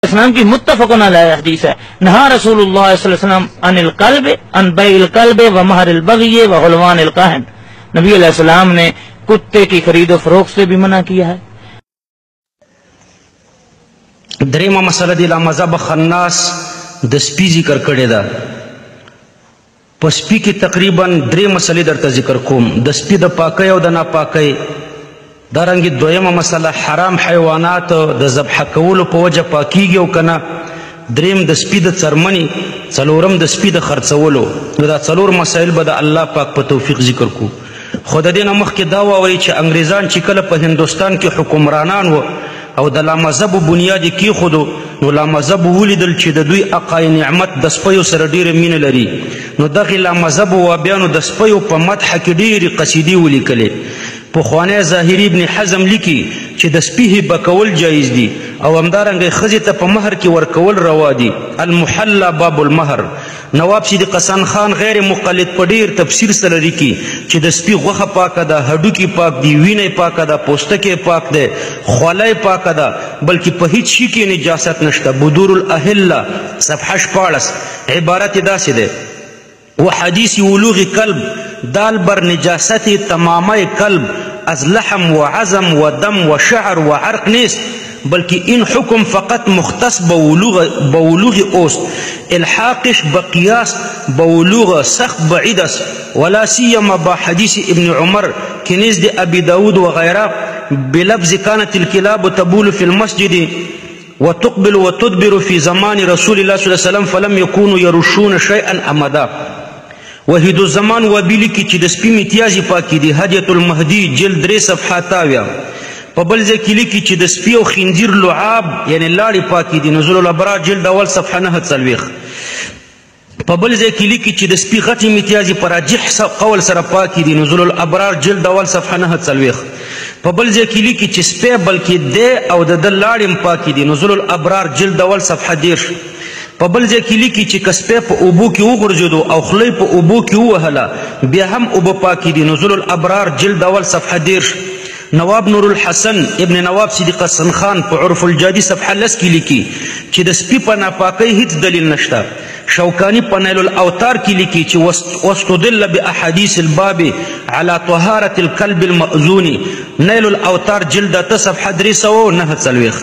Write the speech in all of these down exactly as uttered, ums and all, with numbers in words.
اسلام کی متفقن علیہ حدیث ہے، نہا رسول اللہ صلی اللہ علیہ وسلم عن القلب عن بیع القلب و مہر البغی و حلوان الکاہن، نبی علیہ السلام نے کتے کی خرید و فروخت سے بھی منع کیا ہے۔ دریمه مسله دی لا مذهب خناس د سپي ذکر کړی ده. په سپي کې تقریبا درې مسلې درته ذکر کوم، د سپي د پاکۍ او د ناپاکۍ. دارنګې دویمه مسله حرام حیوانات د ذبح کولو په وجه پاکیږي او که نه. دریم د سپي د څرمنې، څلورم د سپي د خرڅولو. نو دا څلور مسایل به د الله پاک په توفیق ذکر کو. خو د دې نه مخکې دا واورئ چې انګریزان چې کله په هندوستان کې حکمرانان و او د لامذهبو بنیاد یې کېښودو، نو لامذهبو ولیدل چې د دوی اقای نعمت د سپیو سره ډېره مینه لري. نو دغې لامذهبو وابیانو د سپیو په مدحه کې ډېرې قصیدې ولیکلې. پخوانی ظاهري ابن حزم لیکي چې د سپي هبه کول جایز دي او همدارنګه ښځې ته په مهر کې ورکول روا دي. المحله باب المهر. نواب صدیق حسن خان غیر مقلد په ډېر تفسیر سره لیکي چې د سپي غوښه پاکه ده، هډوکي پاک دي، وینه پاکه ده، پوستکی پاک دی، خولی پاکه ده، بلکې په هیڅ شي کې نجاست نشته. بدور الاهله صفحه شپاړس عبارت یې داسې دی: وحدیث ولوغ کلب دال بر نجاست تمامه کلب از لحم و عظم و دم و شعر و عرق نیست، بلکه این حکم فقط مختص به ولوغ اوست. الحاقش بقیاس به ولوغ سخت بعید است، ولا سیما با حدیث ابن عمر که نزد ابی داود و غیره بلفظ كانت الكلاب تبول في المسجد وتقبل وتدبر في زمان رسول الله صلى الله عليه وسلم فلم يكونوا يرشون شيئا امدا. وحید الزمان وبیلی کی چې د سپي امتیازي پاکي دي، هدیة المهدي جلد درې صفحه تاویه. په بل ځای کې لیکي چې د سپي او خنزیر لعاب یعنی لاړې پاکي دي، نزول الابرار جلد اول صفحه نهه څلوېښت. په بل ځای کې لیکي چې د سپي غټې امتیازي په راجح قول سره پاکي دي، نزول الابرار جلد اول صفحه نهه څلوېښت. په بل ځای کې لیکي چې سپی بلکې دی او د ده لاړې هم پاکي دي، نزول الابرار جلد اول صفحه دېرش. په بل ځای کې لیکي چې که سپی په اوبو کې وغورځېدو او خوله په اوبو کې ووهله بیا هم اوبه پاکې دي، نزول الابرار جلد اول صفحه دېرش. نواب نور الحسن ابن نواب صدیق حسن خان په عرف الجادي صفحه لس کې لیکي چې د سپي په ناپاکۍ هیڅ دلیل نشته. شوکانی په نیل الاوتار کې لیکي چې واستدل باحادیث الباب على طهارة الكلب المأذون، نیل الاوتار جلد اته صفحه درې سوه نهه څلوېښت.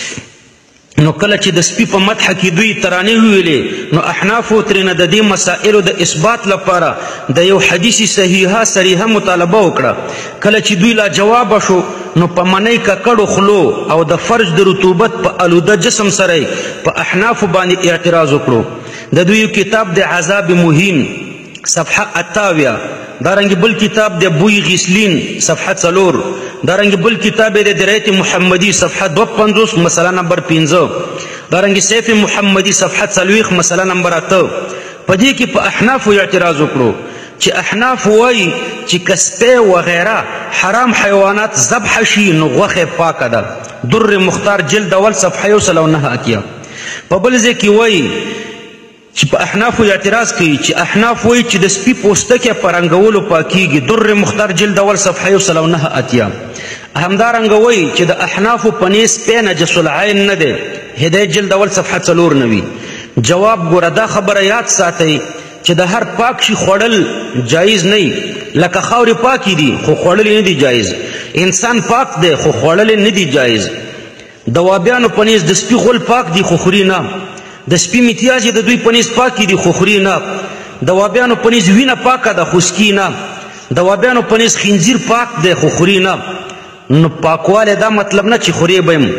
نو کله چې د سپي په مدحه کې دوی ترانې وویلې، نو احنافو ترېنه د دې مسایلو د اثبات لپاره د یو حدیث صحیحه صریحه مطالبه وکړه. کله چې دوی لا جواب شو، نو په منۍ ککړو خلو او د فرج د رطوبت په آلوده جسم سره په احنافو باندې اعتراض وکړو. د دوی کتاب د عذاب مهین صفحه اتاویه، دارنګ بل کتاب د بوی غسلین صفحه څلور، دارنګ بل کتاب د درایت محمدی صفحه دوه پنځوس مسله نمبر پنځه، دارنګ سیف محمدی صفحه څلوېښت مسله نمبر اته. په دې کې په احنافو اعتراض وکړو چې احناف وایي چې که سپی وغیره حرام حیوانات ذبح شي نو غوښه پاکه ده. در مختار جلد اول صفحه یو سل او نهه اتیا. په بل ځای کې وایي چې په احنافو اعتراض کوي چې احناف وایي چې د سپي پوستکی په رنګولو پاکیږي. در مختار جلد اول صفحه یو سل او نهه اتیا. همدارنګه وایي چې د احنافو په نیز سپی نجس العین نه دی. هدایت جلد اول صفحه څلور نوي. جواب ګوره دا خبره یاد ساتئ چې د هر پاک شي خوړل جایز نه وي. لکه خاورې پاکې دي خو خوړل نه دي جایز، انسان پاک دی خو خوړل نه دي جایز. د وابیانو په نیز د سپي غول پاک دي خو خوري نه. د سپي متیازې د دوی په نیز پاکې دي خو خوري نه. د وابیانو په نیز وینه پاکه ده خو سکي نه. د وابیانو په نیز خنزیر پاک دی خو خوري نه. نو پاکوالی دا مطلب نه چې خوري به یم.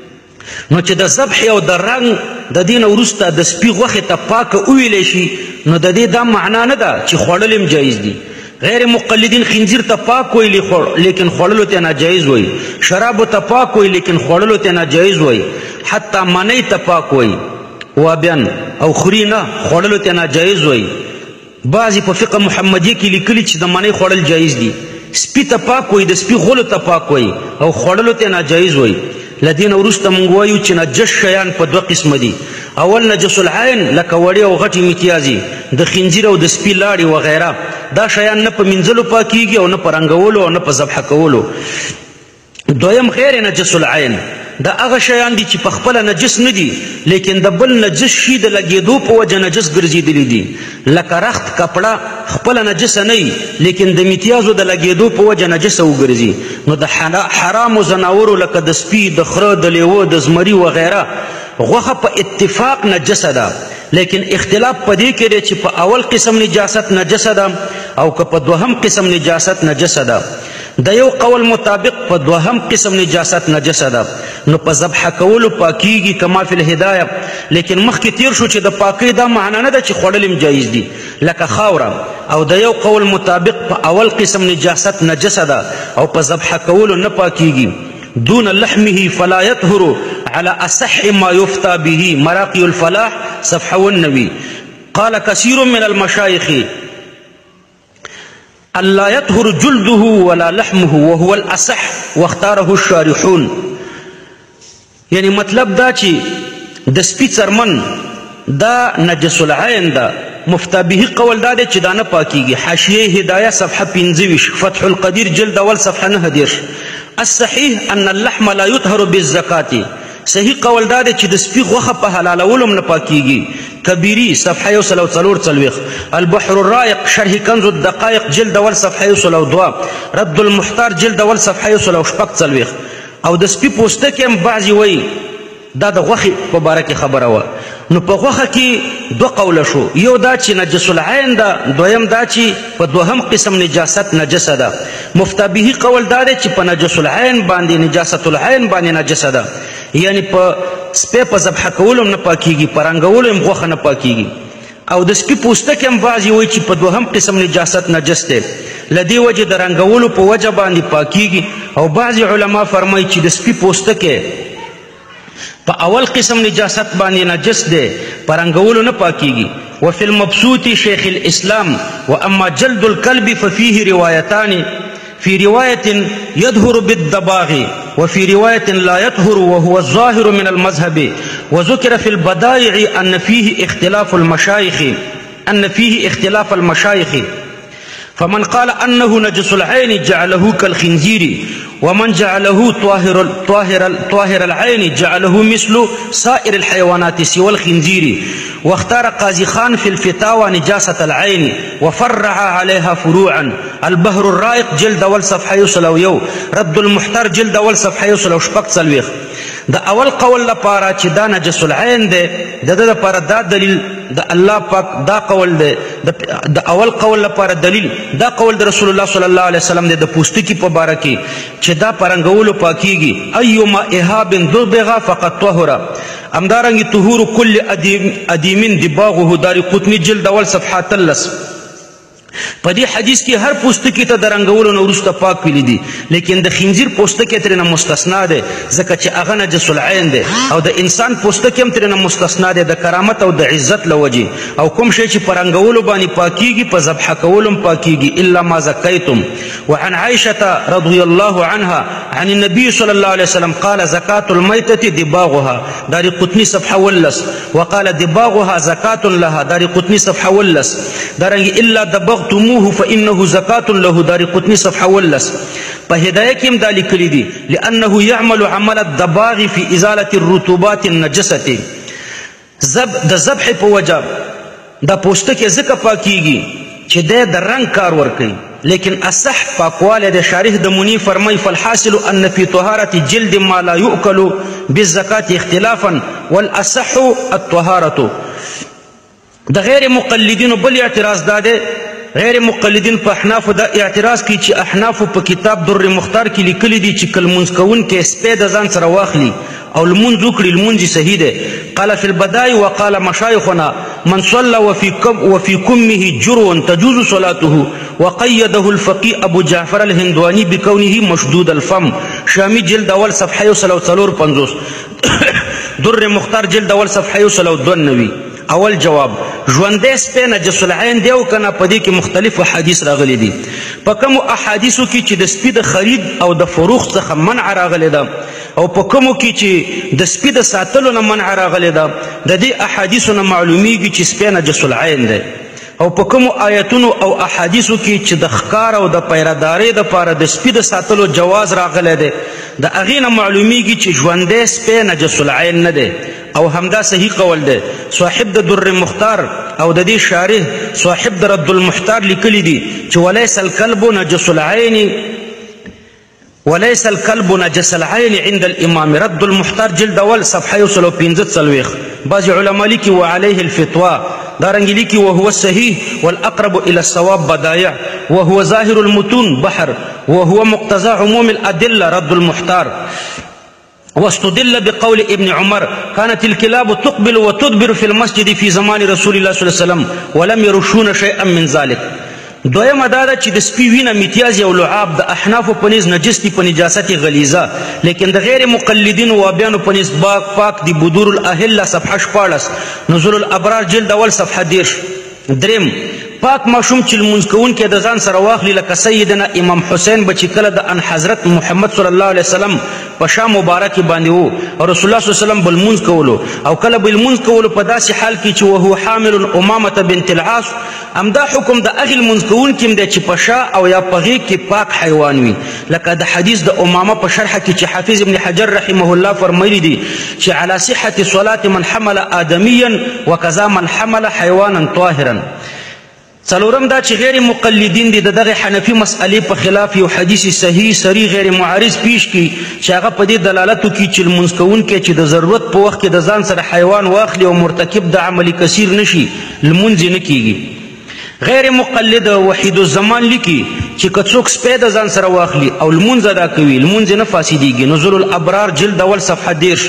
نو چې د ذبح او د رنګ د دې نه وروسته د سپي غوښې ته پاکه وویلی شي، نو د دې دا معنا نه ده چې خوړل هم جایز دي. غیر مقلدین خنزیر ته پاک وایي لیکن خوړلو ته ناجایز وایي. شرابو ته پاک وایي لیکن خوړلو ته ناجایز وایي. حتی منۍ ته پاک وایي وابیان او خوري نه، خوړلو ته ناجایز وایي. بعضې په فقه محمدیه کې لیکلي چې د منۍ خوړل جایز دي. سپي ته پاک وایي، د سپي غولو ته پاک وایي او خوړلو ته ناجایز وایي. له دې نه وروسته موږ وایو چې نجس شیان په دوه قسمه دي. اول نجس العین لکه وړې او غټې متیازي، د خنزیر او د سپي لاړې وغیره. دا شیان نه په مینځلو پاکیږي او نه په رنګولو او نه په ذبح کولو. دویم غیر نجس العین دا هغه شیان دي چې په خپله نجس نه دي لیکن د بل نجس شي د لګېدو په وجه نجس ګرځېدلي دي لکه رخت کپړه خپله نجسه نه وي لیکن د میتیازو د لګېدو په وجه نجسه وګرځي نو د حرامو ځناورو لکه د سپي د خره د لیوه د زمري وغیره غوښه په اتفاق نجسه ده لیکن اختلاف په دې کې دی چې په اول قسم نجاست نجسه ده او که په دوهم قسم نجاست نجسه ده د یو قول مطابق په دوهم قسم نجاست نجسه ده نو په ذبحه کولو پاکیږي کما فی الهدایه لیکن مخکې تیر شو چې د پاکۍ دا معنا نه ده چې خوړل هم جایز دي لکه خاوره او د یو قول مطابق په اول قسم نجاست نجسه ده او په ذبحه کولو نه پاکیږي دون لحمه فلا يطهر على أصح ما يفتى به مراقي الفلاح صفحة والنبي قال كثير من المشايخ ألا يطهر جلده ولا لحمه وهو الأصح واختاره الشارحون يعني مطلب دا چې د سپي څرمن دا نجس العين دا مفتا به قول دا دی چې دا نه پاکیږي حاشیه هدایه صفحه پنځه ویشت فتح القدیر جلد اول صفحه نهه دېرش الصحیح ان اللحم لا يطهر بالزکاة صحیح قول دا دی چې د سپي غوښه په حلالولو هم نه پاکیږي کبیری صفحه یو سل او څلور څلوېښت البحر الرائق شرح کنز الدقائق جلد اول صفحه یو سل او دوه رد المحتار جلد اول صفحه یو سل او شپږ څلوېښت او د سپي پوستکی هم بعضې وایي دا د غوښې په باره کې خبره وه نو په غوښه کې دوه قوله شو یو دا چې نجس العین ده دویم دا چې په دوهم قسم نجاست نجسه ده مفتا به قول دا دی چې په نجس العین باندې نجاست العین باندې نجسه ده یعنی په سپی په ذبحه کولو هم نه پاکیږي په رنګولو هم غوښه نه پاکیږي او د سپي پوستکی هم بعضې وایي چې په دوهم قسم نجاست نجس دی له دې وجې د رنګولو په وجه باندې پاکیږي او بعضې علما فرمایي چې د سپي پوستکی په اول قسم نجاست باندې نجس دی په رنګولو نه پاکیږي وفي المبسوط شيخ الإسلام وأما جلد الكلب ففيه روايتان في رواية يظهر بالدباغ وفي رواية لا يطهر وهو الظاهر من المذهب وذكر في البدائع أن فيه اختلاف المشايخ أن فيه اختلاف المشايخ فمن قال أنه نجس العين جعله كالخنزير ومن جعله طاهر طاهر طاهر العين جعله مثل سائر الحيوانات سوى الخنزير واختار قاضي خان في الفتاوى نجاسة العين وفرع عليها فروعا البحر الرائق جلد اول صفحه يوصل يو رد المحتر جلد اول صفحه يوصل شپږ څلوېښت د اول قول لپاره چې دا نجس العين دی د ده لپاره دا دلیل د الله پاک دا قول دی د اول قول لپاره دلیل دا قول د رسول الله صلی الله علیه وسلم دی د پوستکي په باره کې چې دا په رنګولو پاکیږي ایما اهاب دبغ فقد طهر همدارنګې طهور کل ادیمین دباغه دار قطني جلد اول صفحه تلس په دې حدیث کې هر پوستکی ته د رنګولو نه وروسته پاک ویلی دي لیکن د خنزیر پوستکی ترې نه مستثنا دی ځکه چې هغه نجس العین دی او د انسان پوستکی هم ترې نه مستثنا دی د کرامت او د عزت له وجې او کوم شی چې په رنګولو باندې پاکیږي په ذبحه کولو هم پاکیږي الا ما زکیتم وعن عائشة رضي الله عنها عن النبي صلى الله عليه وسلم قال زكاة الميتة دباغها دار قطني صفحة ولس وقال دباغها زكاة لها دار قطني صفحة ولس دارنګ الا دبغتموه فإنه زكاة له دار قطني صفحة ولس په هدايه کې هم دا لیکلي دي لأنه يعمل عمل الدباغ في إزالة الرطوبات النجسة زب د ذبح په وجه دا پوستکی ځکه پاکیږي چې دی د رنګ کار ورکوي لیکن اصح پاکواله د شارح د منی فرمای فالحاصل ان في طهارة جلد ما لا يؤكل بالزكاة اختلافا والاصح الطهارة د غیر مقلدین بل اعتراض داده غیر مقلدین په احناف دا اعتراض کوي چې احناف په کتاب در مختار کې لیکلي دي چې کله لمونځ کوونکی سپی د ځان سره واخلي او لمونځ وکړي لمونځ صحیح دی قال في البداية وقال مشايخنا من صلى وفي كم وفي كمه جرو تجوز صلاته وقيده الفقيه ابو جعفر الهندواني بكونه مشدود الفم شامي جلد اول صفحه يوصل څلور پنځوس در مختار جلد اول صفحه يوصل دوه نوي اول جواب ژوندی سپی نجس العین دی او کنه په دې کې مختلف احادیث راغلي دي په کومو احادیثو کې چې د سپي د خرید او د فروخت څخه منع راغلی ده او په کومو کې چې د سپي د ساتلو نه منع راغلی ده د دې احادیثو نه معلومیږي چې سپی نجس العین دی او په کومو آیتونو او احادیثو کې چې د ښکار او د پیرهدارۍ دپاره د سپي د ساتلو جواز راغلی دی د هغې نه معلومیږي چې ژوندی سپی نجس العین نه دی او همدا صحیح قول دی. صاحب د در مختار او د دې شارح صاحب د رد المحتار لیکلی دي چې ولیس الکلب نجس العین وليس الكلب نجس العين عند الامام رد المحتار جلد اول صفحه یو سل او پنځه څلوېښت. بعض علما لیکي وعليه الفتوى دارنګې لیکي وهو الصحيح والاقرب الى الصواب بدايع وهو ظاهر المتون بحر وهو مقتضى عموم الادله رد المحتار. واستدل بقول ابن عمر كانت الكلاب تقبل وتدبر في المسجد في زمان رسول الله صلى الله عليه وسلم ولم يرشون شيئا من ذلك. دویمه دا ده چې د سپي وینه میتیاز او لعاب د احنافو په نزد نجس دي په نجاست غلیظه، لیکن د غیر مقلدینو وابیانو په نزد باک پاک دي. بدور الاهله صفحه شپاړس، نزول الابرار جلد اول صفحه دېرش. دریم پاک ماشوم چې لمونځ کوونکی د ځان سره واخلي لکه سیدنا امام حسین به چې کله د ان حضرت محمد صلی الله علیه وسلم په شا مبارکې باندې و او رسول الله صلی الله علیه وسلم به لمونځ کولو او کله به لمونځ کولو په داسې حال کې چې وهو حامل امامه بنت العاص، همدا حکم د هغې لمونځ کوونکي هم دی چې په شا او یا په غېږ کې پاک حیوان وي، لکه د حدیث د امامه په شرحه کې چې حافظ ابن حجر رحمه الله فرمایلی دي چې علی صحة صلاة من حمل آدمیا وکذا من حمل حیوانا طاهرا. څلورم دا چې غیر مقلدین دي د دغه حنفي مسئلې په خلاف یو حدیث صحیح صریح غیر معارض پیش کړي چې هغه په دې دلالت وکړي چې لمونځ کوونکی چې د ضرورت په وخت کې د ځان سره حیوان واخلي او مرتکب د عمل کثیر نشي لمونځ یې نه کیږي. غیر مقلد وحید الزمان لیکي چې که څوک سپی د ځان سره واخلي او لمونځ ادا کوي لمونځ یې نه فاسدېږي. نزول الابرار جلد اول صفحه دېرش.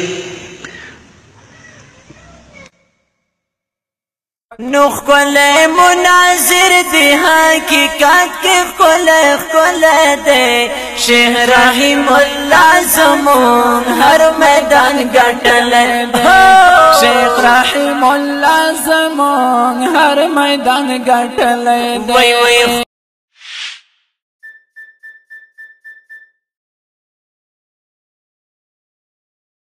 نو خلے مناظر دی حقیقت کے خلے خلے دے شیخ رحیم اللہ زمون ہر میدان گٹلے دے شیخ رحیم اللہ زمون ہر میدان گٹلے دے.